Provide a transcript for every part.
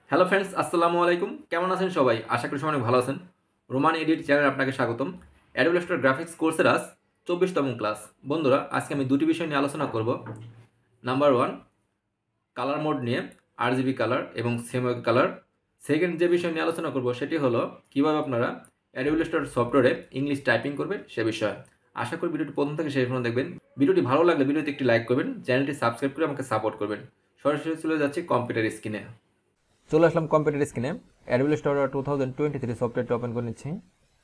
Hello friends, আসসালামু আলাইকুম। কেমন আছেন সবাই? আশা করি সবাই অনেক ভালো আছেন। রোমান এডিট চ্যানেলে আপনাকে স্বাগতম। অ্যাডোব ইলাস্ট্রেটর গ্রাফিক্স কোর্সের আজ 24তম ক্লাস। বন্ধুরা, আজকে আমি দুটি বিষয় নিয়ে আলোচনা করব। নাম্বার 1, কালার মোড নিয়ে, আরজিবি কালার এবং সেমোয়েক কালার। সেকেন্ড যে বিষয় নিয়ে আলোচনা করব সেটি হলো কীভাবে আপনারা অ্যাডোব ইলাস্ট্রেটর সফটওয়্যারে ইংলিশ টাইপিং করবেন সে বিষয়ে। আশা করি ভিডিওটি প্রথম থেকে শেষ পর্যন্ত দেখবেন। ভিডিওটি ভালো লাগলে ভিডিওতে একটি লাইক করবেন, চ্যানেলটি সাবস্ক্রাইব করে আমাকে সাপোর্ট করবেন। সরাসরি চলে যাচ্ছি কম্পিউটার স্ক্রিনে। চলে আসলাম কম্পিউটার স্ক্রিনে। অ্যাডোব ইলাস্ট্রেটর 2023 সফটওয়্যারটি ওপেন করে নিচ্ছি।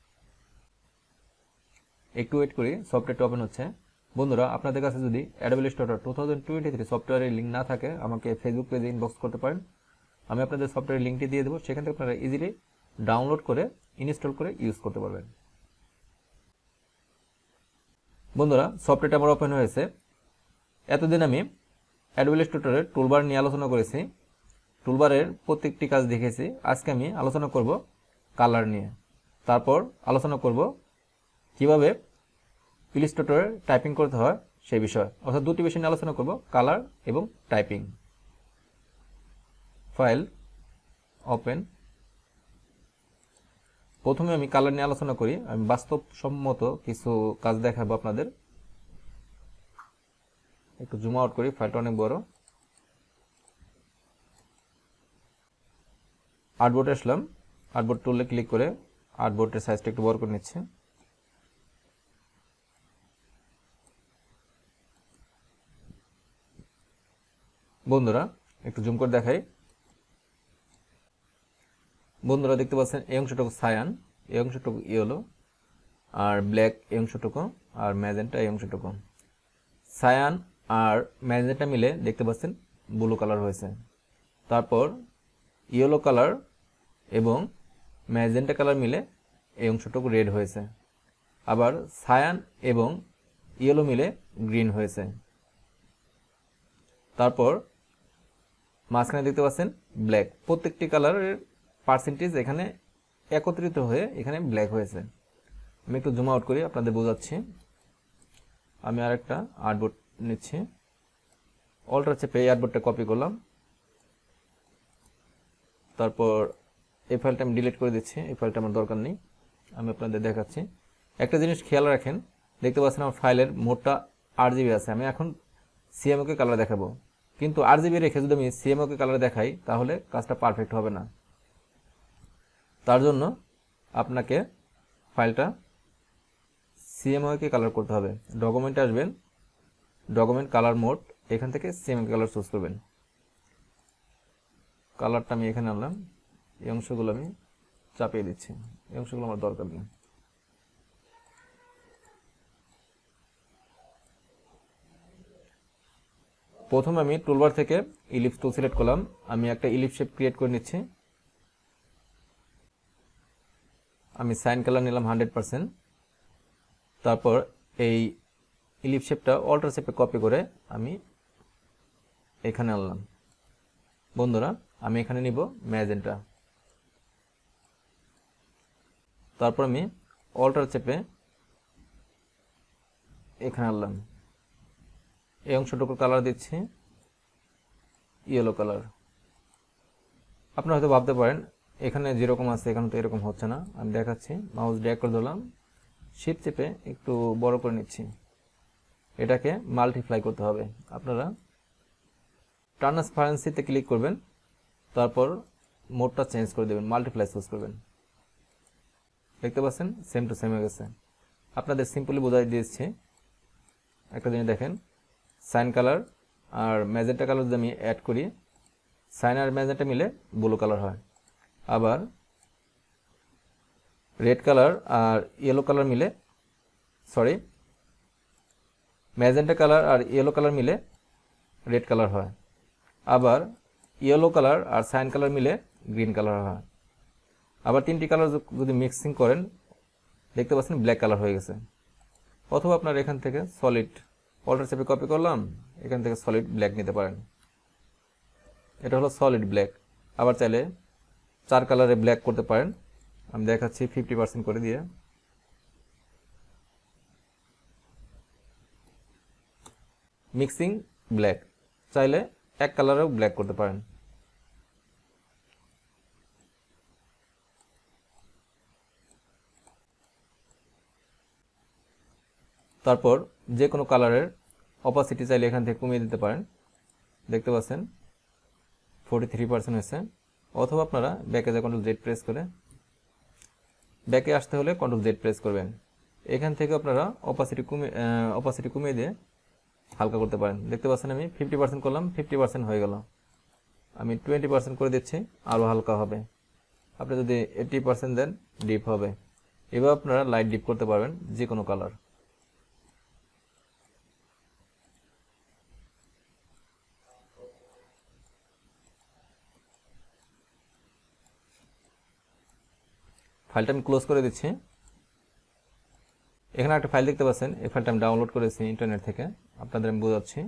একটু ওয়েট করি, সফটওয়্যারটি ওপেন হচ্ছে। বন্ধুরা, আপনাদের কাছে যদি অ্যাডোব ইলাস্ট্রেটর 2023 সফটওয়্যারের লিঙ্ক না থাকে আমাকে ফেসবুক পেজে ইনবক্স করতে পারেন। আমি আপনাদের সফটওয়্যারের লিঙ্কটি দিয়ে দেবো, সেখান থেকে আপনারা ইজিলি ডাউনলোড করে ইনস্টল করে ইউজ করতে পারবেন। বন্ধুরা, সফটওয়্যারটি আমার ওপেন হয়েছে। এতদিন আমি অ্যাডোব ইলাস্ট্রেটরের টুলবার নিয়ে আলোচনা করেছি, টুলবারের প্রত্যেকটি কাজ দেখেছি। আজকে আমি আলোচনা করব কালার নিয়ে, তারপর আলোচনা করব কিভাবে ইলাস্ট্রেটরে টাইপিং করতে হয় সেই বিষয়। অর্থাৎ দুটি বিষয় নিয়ে আলোচনা করব, কালার এবং টাইপিং। File open. প্রথমে আমি কালার নিয়ে আলোচনা করি। আমি বাস্তবসম্মত কিছু কাজ দেখাবো আপনাদের। একটু জুম আউট করি, ফাইলটা অনেক বড়। আর্টবোর্ডে আসলাম, আর্টবোর্ড টুলে ক্লিক করে আর্টবোর্ডের সাইজটা একটু বড় করে নিচ্ছি। বন্ধুরা, একটু জুম করে দেখাই। বন্ধুরা, দেখতে পাচ্ছেন এই অংশটুকু সায়ান, এই অংশটুকু ইয়েলো, আর ব্ল্যাক এই অংশটুকু, আর ম্যাজেন্টা এই অংশটুকু। সায়ান আর ম্যাজেন্টা মিলে দেখতে পাচ্ছেন ব্লু কালার হয়েছে। তারপর ইয়েলো কালার এবং ম্যাজেন্টা কালার মিলে এই অংশটুকু রেড হয়েছে। আবার সায়ান এবং ইয়েলো মিলে গ্রিন হয়েছে। তারপর মাঝখানে দেখতে পাচ্ছেন ব্ল্যাক। প্রত্যেকটি কালারের পার্সেন্টেজ এখানে একত্রিত হয়ে এখানে ব্ল্যাক হয়েছে। আমি একটু জুম আউট করি, আপনাদের বোঝাচ্ছি। আমি আরেকটা আর্টবোর্ড নিচ্ছি, অল্টার চেপে এই আর্টবোর্ডটা কপি করলাম। তারপর এই ফাইলটা আমি ডিলিট করে দিচ্ছি, এই ফাইলটা আমার দরকার নেই। আমি আপনাদের দেখাচ্ছি। একটা জিনিস খেয়াল রাখেন, দেখতে পাচ্ছেন আমার ফাইলের মোটটা আরজিবি আছে। আমি এখন সিএমওকে কালার দেখাবো, কিন্তু আরজিবি রেখে যদি আমি সিএমওকে কালার দেখাই তাহলে কাজটা পারফেক্ট হবে না। তার জন্য আপনাকে ফাইলটা সিএমওকে কালার করতে হবে। ডকুমেন্টে আসবেন, ডকুমেন্ট কালার মোড, এখান থেকে সিএমওকে কালার চুজ করবেন। কালারটা আমি এখানে আনলাম, এই অংশগুলো আমি চাপিয়ে দিচ্ছি, এই অংশগুলো আমার দরকার নেই। প্রথমে আমি টুলবার থেকে ইলিপস টুল সিলেক্ট করলাম। আমি একটা ইলিপস শেপ ক্রিয়েট করে নিচ্ছি। আমি সাইন কালার নিলাম 100%। তারপর এই ইলিপস শেপটা অল্টার শেপে কপি করে আমি এখানে আনলাম। বন্ধুরা, আমি এখানে নিব ম্যাজেন্টা। তারপর আমি অল্টার চেপে এখানে আনলাম। এই অংশটুকু কালার দিচ্ছি ইয়েলো কালার। আপনারা হয়তো ভাবতে পারেন এখানে যেরকম আছে এখানে তো এরকম হচ্ছে না। আমি দেখাচ্ছি, মাউস ড্র্যাগ করে দিলাম, শিফট চেপে একটু বড় করে নিচ্ছি। এটাকে মাল্টিপ্লাই করতে হবে। আপনারা ট্রান্সপারেন্সিতে ক্লিক করবেন, তারপর মোডটা চেঞ্জ করে দেবেন, মাল্টিপ্লাই চুজ করবেন। দেখতে পাচ্ছেন সেম টু সেম হয়ে গেছে। আপনাদের সিম্পলি বোঝাই দিয়েছি। একটা জিনিস দেখেন, সাইন কালার আর ম্যাজেন্টা কালার যদি আমি অ্যাড করি, সাইন আর ম্যাজেন্টা মিলে ব্লু কালার হয়। আবার রেড কালার আর ইয়েলো কালার মিলে, সরি, ম্যাজেন্টা কালার আর ইয়েলো কালার মিলে রেড কালার হয়। আবার ইয়েলো কালার আর সাইন কালার মিলে গ্রিন কালার হয়। আবার তিনটি কালার যদি মিক্সিং করেন দেখতে পাচ্ছেন ব্ল্যাক কালার হয়ে গেছে। অথবা আপনার এখান থেকে সলিড অল্টার চেপে কপি করলাম, এখান থেকে সলিড ব্ল্যাক নিতে পারেন। এটা হলো সলিড ব্ল্যাক। আবার চাইলে 4 কালারে ব্ল্যাক করতে পারেন। আমি দেখাচ্ছি 50% করে দিয়ে। মিক্সিং ব্ল্যাক, চাইলে এক কালারেও ব্ল্যাক করতে পারেন। তারপর যে কোনো কালারের অপাসিটি চাইলে এখান থেকে কমিয়ে দিতে পারেন, দেখতে পাচ্ছেন 43% হয়েছে। অথবা আপনারা ব্যাকে যে কন্ট্রোল জেড প্রেস করে ব্যাকে আসতে হলে কন্ট্রোল জেড প্রেস করবেন। এখান থেকে আপনারা অপাসিটি কমিয়ে দিয়ে হালকা করতে পারেন। দেখতে পাচ্ছেন আমি 50% করলাম, 50% হয়ে গেল। আমি 20% করে দিচ্ছি, আরও হালকা হবে। আপনি যদি 80% দেন ডিপ হবে। এবার আপনারা লাইট ডিপ করতে পারবেন যে কোনো কালার। ফাইলটা আমি ক্লোজ করে দিচ্ছি। এখানে একটা ফাইল দেখতে পাচ্ছেন, এই ফাইলটা আমি ডাউনলোড করেছি ইন্টারনেট থেকে, আপনাদের আমি বোঝাচ্ছি।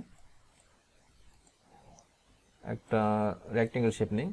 একটা রেক্টেঙ্গেল শেপ নেই,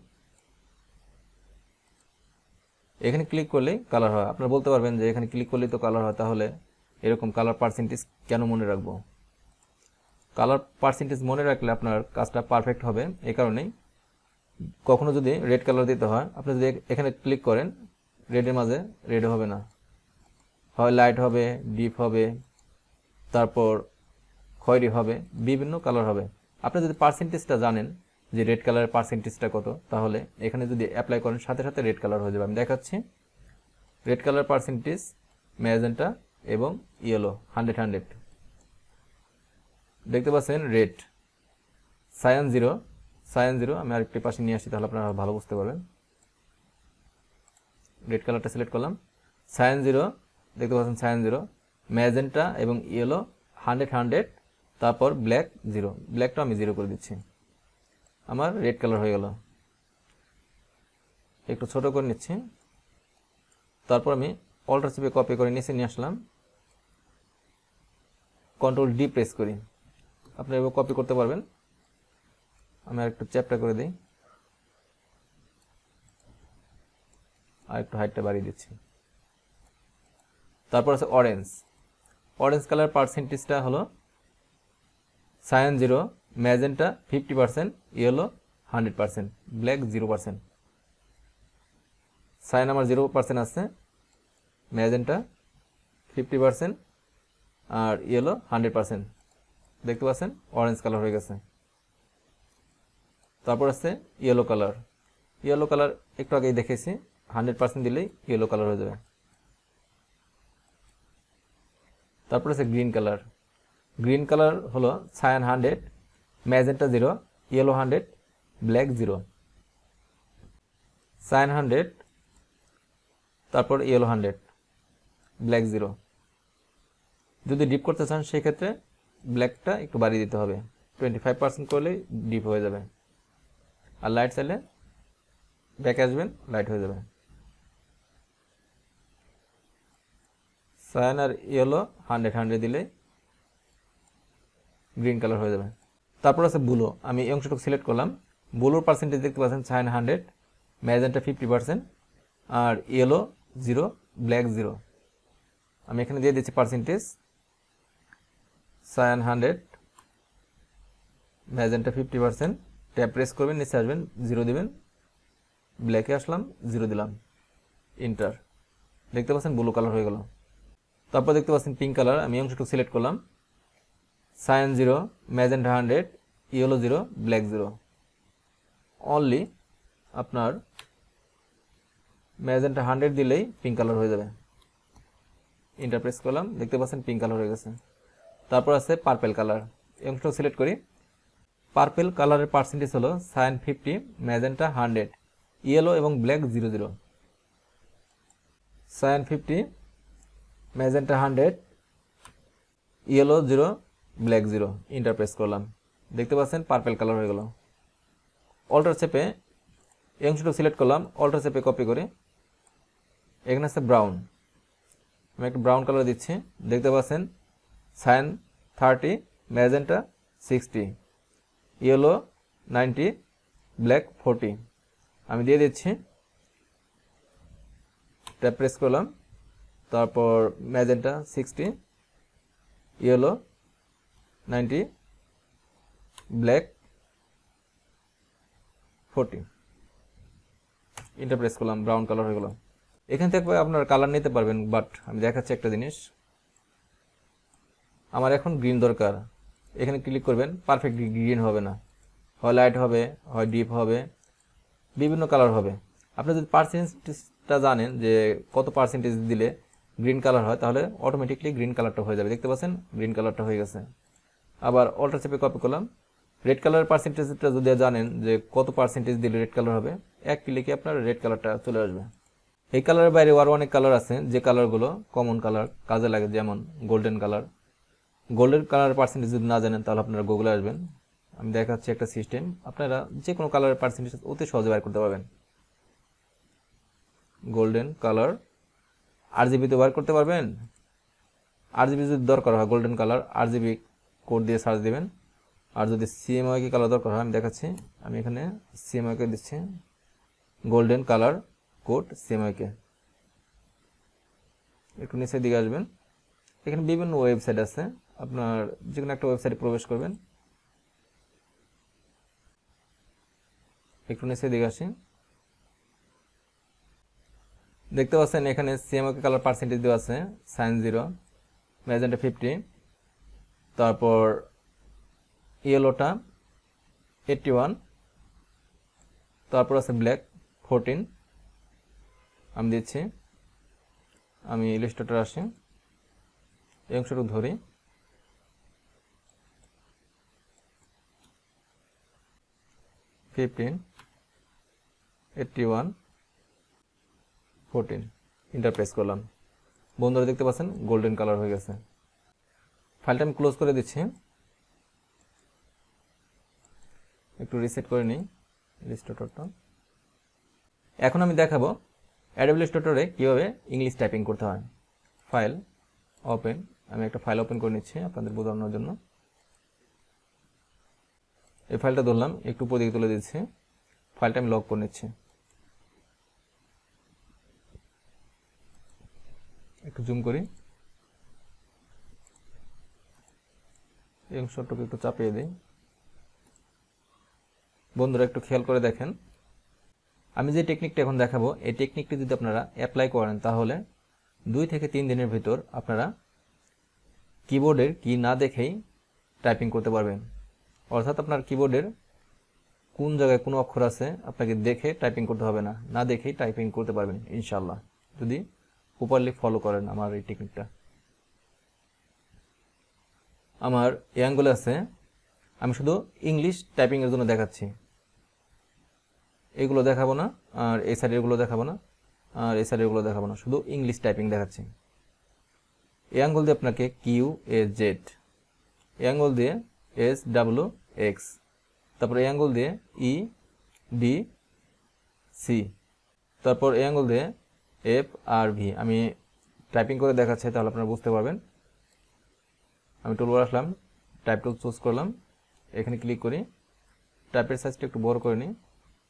এখানে ক্লিক করলেই কালার হয়। আপনারা বলতে পারবেন যে এখানে ক্লিক করলেই তো কালার হয়, তাহলে এরকম কালার পার্সেন্টেজ কেন মনে রাখবো? কালার পার্সেন্টেজ মনে রাখলে আপনার কাজটা পারফেক্ট হবে। এই কারণেই কখনো যদি রেড কালার দিতে হয়, আপনি যদি এখানে ক্লিক করেন, রেডের মাঝে রেড হবে না, হয় লাইট হবে, ডিপ হবে, তারপর খয়েরি হবে, বিভিন্ন কালার হবে। আপনি যদি পার্সেন্টেজটা জানেন যে রেড কালারের পার্সেন্টেজটা কত, তাহলে এখানে যদি অ্যাপ্লাই করেন সাথে সাথে রেড কালার হয়ে যাবে। আমি দেখাচ্ছি। রেড কালার পার্সেন্টেজ ম্যাজেন্টা এবং ইয়েলো 100 দেখতে পাচ্ছেন। রেড সায়ান জিরো আমি আরেকটি পাশে নিয়ে আসি, তাহলে আপনারা ভালো বুঝতে পারবেন। রেড কালারটা সিলেক্ট করলাম, সায়ান জিরো দেখতে পাচ্ছেন, সায়ান জিরো, ম্যাজেন্টা এবং ইয়েলো 100, তারপর ব্ল্যাক জিরো, ব্ল্যাকটা আমি জিরো করে দিচ্ছি, আমার রেড কালার হয়ে গেল। একটু ছোট করে নিচ্ছি। তারপর আমি অল্টার চেপে কপি করে নিচে নিয়ে আসলাম, কন্ট্রোল ডি প্রেস করি। আপনি এভাবে কপি করতে পারবেন। আমি আর একটু চ্যাপটা করে দিই, আর একটু হাইটটা বাড়িয়ে দিচ্ছি। তারপর আছে অরেঞ্জ কালার পার্সেন্টেজটা হলো cyan zero, magenta 50%, yellow 100%, black 0%। Cyan আমার 0% আছে, ম্যাজেন্টা 50% আর ইয়েলো 100%। দেখতে পাচ্ছেন অরেঞ্জ কালার হয়ে গেছে। তারপর আছে ইয়েলো কালার একটু আগেই দেখেছি, 100% দিলেই ইয়েলো কালার হয়ে যাবে। তারপর আছে গ্রিন কালার হলো cyan 100, magenta 0, yellow 100, black 0। Cyan 100, তারপর ইয়েলো 100, ব্ল্যাক 0। যদি ডিপ করতে চান সেক্ষেত্রে ব্ল্যাকটা একটু বাড়িয়ে দিতে হবে, 25% করলেই ডিপ হয়ে যাবে। আর লাইট চাইলে ব্যাকে আসবেন, লাইট হয়ে যাবে। সায়ান আর ইয়েলো 100 দিলে গ্রিন কালার হয়ে যাবে। তারপর আছে ব্লু, আমি এই অংশটুকু সিলেক্ট করলাম। ব্লুর পার্সেন্টেজ দেখতে পাচ্ছেন সায়ান 100, ম্যাজেন্টা 50% আর ইয়েলো 0, ব্ল্যাক 0। আমি এখানে দিয়ে দিচ্ছি percentage, cyan 100, magenta 50%, tab press করবেন, নিচে আসবেন, 0 দিবেন, ব্ল্যাকে আসলাম, 0 দিলাম, ইন্টার। দেখতে পাচ্ছেন ব্লু কালার হয়ে গেল। তারপর দেখতে পাচ্ছেন পিঙ্ক কালার, আমি অংশটুকু সিলেক্ট করলাম, cyan 0, magenta 100, yellow 0, black 0। Only আপনার ম্যাজেন্টা 100 দিলেই পিঙ্ক কালার হয়ে যাবে। ইন্টার প্রেস করলাম, দেখতে পাচ্ছেন পিঙ্ক কালার হয়ে গেছে। তারপর আছে পার্পেল কালার, এই অংশটুকু সিলেক্ট করি। পার্পেল কালারের পার্সেন্টেজ হলো সায়ান 50, ম্যাজেন্টা 100, ইয়েলো এবং black 00। Cyan 50, magenta 100, yellow 0, black 0। Enter press করলাম, দেখতে পাচ্ছেন পার্পেল কালার হয়ে গেল। অল্টার চেপে এই অংশটুকু সিলেক্ট করলাম, অল্টার চেপে কপি করে এখানে আছে ব্রাউন, আমি একটা ব্রাউন কালার দিচ্ছি। দেখতে পাচ্ছেন সায়ান 30, ম্যাজেন্টা 60, ইয়েলো 90, ব্ল্যাক 40। আমি দিয়ে দিচ্ছি, ট্যাব প্রেস করলাম, তারপর magenta 60, yellow 90, black 40। Enter press করলাম, ব্রাউন কালার হয়ে গেল। এখান থেকে আপনার কালার নিতে পারবেন, বাট আমি দেখাচ্ছি একটা জিনিস। আমার এখন গ্রিন দরকার, এখানে ক্লিক করবেন। পারফেক্ট গ্রিন হবে না, হয় লাইট হবে, হয় ডিপ হবে, বিভিন্ন কালার হবে। আপনি যদি পার্সেন্টেজটা জানেন যে কত পার্সেন্টেজ দিলে গ্রিন কালার হয়, তাহলে অটোমেটিকলি গ্রিন কালারটা হয়ে যাবে। দেখতে পাচ্ছেন গ্রিন কালারটা হয়ে গেছে। আবার অল্টার চেপে কপি করলাম। রেড কালারের পার্সেন্টেজটা যদি জানেন যে কত পার্সেন্টেজ দিলে রেড কালার হবে, এক ক্লিকে আপনার রেড কালারটা চলে আসবে। এই কালারের বাইরে আরও অনেক কালার আছে, যে কালারগুলো কমন কালার কাজে লাগে, যেমন গোল্ডেন কালার। গোল্ডেন কালারের পার্সেন্টেজ যদি না জানেন তাহলে আপনারা গুগলে আসবেন, আমি দেখাচ্ছি একটা সিস্টেম, আপনারা যে কোনো কালারের পার্সেন্টেজ অতি সহজে বের করতে পারবেন। গোল্ডেন কালার RGB তে বার করতে পারবেন। RGB যদি দরকার হয় গোল্ডেন কালার, RGB কোড দিয়ে সার্চ দিবেন। আর যদি CMYK কালার দরকার হয়, আমি দেখাচ্ছি, আমি এখানে CMYK দিচ্ছি, গোল্ডেন কালার কোড CMYK। একটু নিচের দিকে আসবেন, এখানে বিভিন্ন ওয়েবসাইট আছে, আপনার যে কোনো একটা ওয়েবসাইটে প্রবেশ করবেন। একটু নিচের দিকে আসি, দেখতে পাচ্ছেন এখানে CMYK কালার পার্সেন্টেজ দেওয়া আছে, সাইন 0, ম্যাজেন্টা 50, তারপর ইয়েলোটা 81, তারপর আছে ব্ল্যাক 14। আমি দিচ্ছি, আমি ইলাস্ট্রেটর আসি, এই অংশটুকু ধরি, ফিফটিন, 81, 14, ইন্টার প্রেস করলাম। বন্ধুরা দেখতে পাচ্ছেন গোল্ডেন কালার হয়ে গেছে। ফাইলটা আমি ক্লোজ করে দিচ্ছি, একটু রিসেট করে নিই ইলাস্ট্রেটরটা। এখন আমি দেখাবো অ্যাডোবি ইলাস্ট্রেটরে কীভাবে ইংলিশ টাইপিং করতে হয়। ফাইল ওপেন, আমি একটা ফাইল ওপেন করে নিচ্ছি আপনাদের বোঝানোর জন্য। এই ফাইলটা ধরলাম, একটু উপর দিকে তুলে দিচ্ছি, ফাইলটা আমি লক করে নিচ্ছি। একটু জুম করি, এই অংশটুকু একটু চাপিয়ে দিই। বন্ধুরা একটু খেয়াল করে দেখেন, আমি যে টেকনিকটা এখন দেখাবো, এই টেকনিকটি যদি আপনারা অ্যাপ্লাই করেন তাহলে 2 থেকে 3 দিনের ভিতর আপনারা কিবোর্ডের কি না দেখেই টাইপিং করতে পারবেন। অর্থাৎ আপনার কিবোর্ডের কোন জায়গায় কোন অক্ষর আছে আপনাকে দেখে টাইপিং করতে হবে না, না দেখেই টাইপিং করতে পারবেন ইনশাআল্লাহ, যদি প্রপারলি ফলো করেন আমার এই টেকনিকটা। আমার এই অ্যাঙ্গেল আছে, আমি শুধু ইংলিশ টাইপিং এর জন্য দেখাচ্ছি, এগুলো দেখাবো না, আর এই সাইডের গুলো দেখাবো না, আর এই সাইডের গুলো দেখাবো না, শুধু ইংলিশ টাইপিং দেখাচ্ছি। এই অ্যাঙ্গেল দিয়ে আপনাকে QAZ, এই অ্যাঙ্গেল দিয়ে SWX, তারপর এই অ্যাঙ্গেল দিয়ে EDC, তারপর এই অ্যাঙ্গেল দিয়ে FRV। আমি টাইপিং করে দেখাচ্ছি তাহলে আপনারা বুঝতে পারবেন। আমি টুলবার আসলাম, টাইপ টুল চুজ করলাম, এখানে ক্লিক করি, টাইপের সাইজটা একটু বড় করে নিই।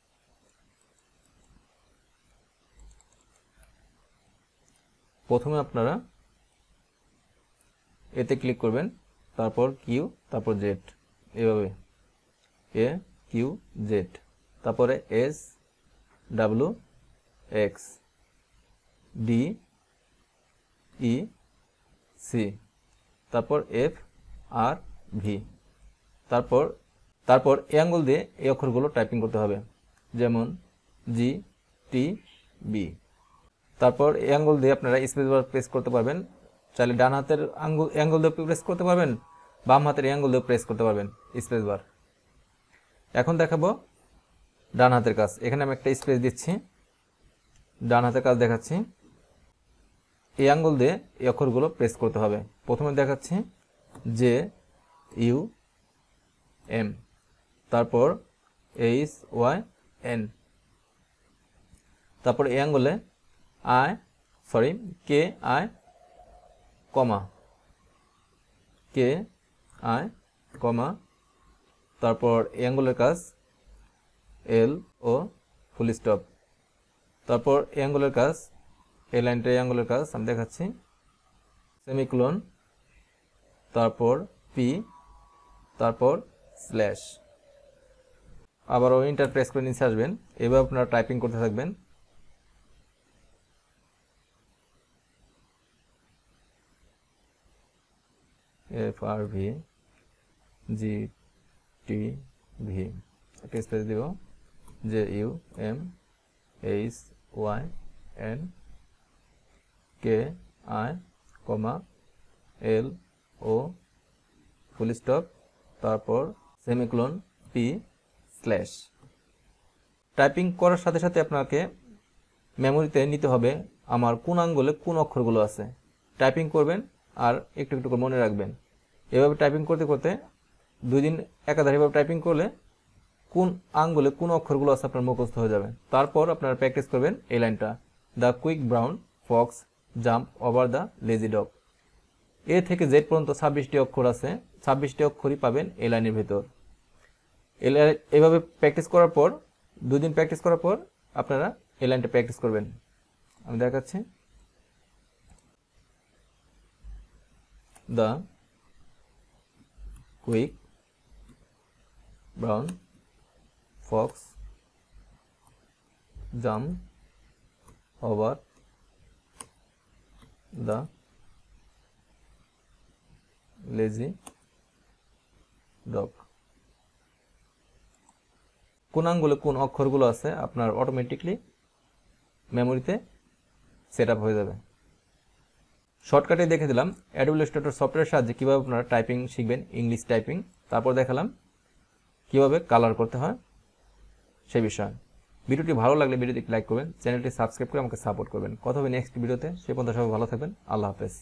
প্রথমে আপনারা এতে ক্লিক করবেন, তারপর কিউ, তারপর জেড, এভাবে AQZ, তারপরে SWX, DEC, তারপর FRV, তারপর এই আঙ্গুল দিয়ে এই অক্ষরগুলো টাইপিং করতে হবে, যেমন GTB। তারপর এই আঙ্গুল দিয়ে আপনারা স্পেস বার প্রেস করতে পারবেন, চাইলে ডান হাতের আঙ্গুল দিয়ে প্রেস করতে পারবেন, বাম হাতের আঙ্গুল দিয়ে প্রেস করতে পারবেন স্পেস বার। এখন দেখাবো ডান হাতের কাজ, এখানে আমি একটা স্পেস দিচ্ছি, ডান হাতের কাজ দেখাচ্ছি। এই আঙ্গুল দিয়ে এই অক্ষরগুলো প্রেস করতে হবে। প্রথমে দেখাচ্ছি JUM, তারপর HYN, তারপর এই আঙ্গুলে KI, কমা, তারপর এই আঙ্গুলের কাজ LO, ফুল স্টপ, তারপর এই আঙ্গুলের কাজ, এই লাইনটা এই আঙ্গুলের কাজ আমি দেখাচ্ছি, সেমিকোলন, তারপর P, তারপর স্ল্যাশ, আবারও এন্টার প্রেস করে নিচে আসবেন। এবার আপনারা টাইপিং করতে থাকবেন। FRV GTV একটা স্পেস দিব JUMHYNKI comma LO full stop তারপর সেমিকোলন P স্ল্যাশ। টাইপিং করার সাথে সাথে আপনাকে মেমোরিতে নিতে হবে আমার কোন আঙ্গুলে কোন অক্ষরগুলো আছে। টাইপিং করবেন আর একটু একটু করে মনে রাখবেন। এভাবে টাইপিং করতে করতে 2 দিন একাধারেভাবে টাইপিং করলে কোন আঙ্গুলে কোন অক্ষরগুলো আছে আপনার মুখস্থ হয়ে যাবে। তারপর আপনারা প্র্যাকটিস করবেন এই লাইনটা, the quick brown fox jump over the lazy dog. A থেকে জেড পর্যন্ত 26টি অক্ষর আছে, 26টি অক্ষরই পাবেন এই লাইনের ভেতর। এভাবে প্র্যাকটিস করার পর 2 দিন প্র্যাকটিস করার পর আপনারা এই লাইনটা প্র্যাকটিস করবেন। আমি দেখাচ্ছি, the quick brown fox jump over the lazy dog. কোন আঙ্গুলে কোন অক্ষরগুলো আছে আপনার অটোমেটিকলি মেমোরিতে সেট আপ হয়ে যাবে। শর্টকাটে দেখে দিলাম অ্যাডোবি ইলাস্ট্রেটর সফটওয়্যারের সাহায্যে কীভাবে আপনারা টাইপিং শিখবেন, ইংলিশ টাইপিং। তারপর দেখালাম কীভাবে কালার করতে হয় সে বিষয়ে। ভিডিওটি ভালো লাগলে ভিডিওটি লাইক করবেন, চ্যানেলটি সাবস্ক্রাইব করে আমাকে সাপোর্ট করবেন। কথা হবে নেক্সট ভিডিওতে। সে পর্যন্ত সবাই ভালো থাকবেন। আল্লাহ হাফেজ।